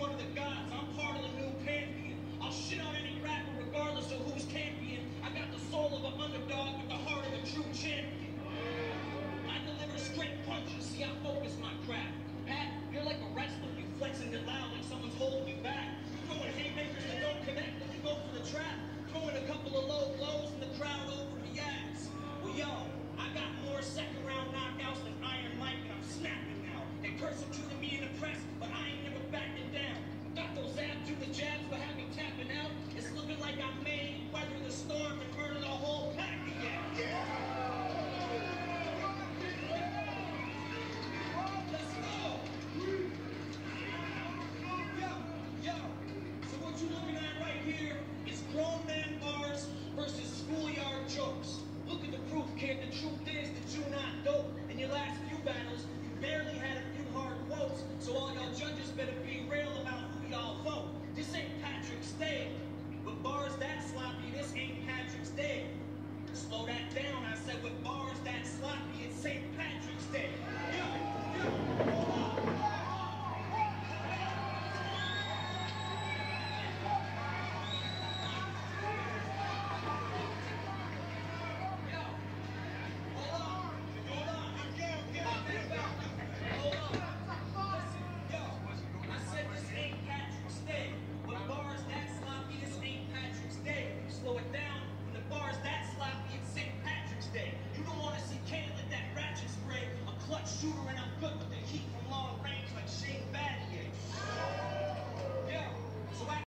one of the gods. I'm part of the new pantheon. I'll shit on any rapper regardless of who's champion. I got the soul of an underdog with the heart of a true champion. I deliver straight punches, see I focus my craft. Pat, you're like a wrestler, you flexing it loud like someone's holding you back. Throwing haymakers that don't connect, then you go for the trap. Throwing a couple of low blows and the crowd overreacts. Well, yo, I got more second round knockouts than Iron Mike and I'm snapping now. They persecuted me in the press, but I ain't never backing down. Got those abs to the jabs, but have me tapping out. It's looking like I made weather the storm and murder the whole pack again. Let's go! Yo, so what you looking at right here is grown man bars versus schoolyard jokes. Look at the proof, kid. The truth is that you not dope. In your last few battles, you barely had a few hard quotes, so all y'all judges better be real about who y'all vote. This ain't Patrick's Day. With bars that sloppy, this ain't Patrick's Day. Slow that down, I said with bars that sloppy, it's St. Patrick's Day. Slow it down. When the bar's that sloppy, it's St. Patrick's Day. You don't want to see Kane let that ratchet spray. A clutch shooter and I'm good with the heat.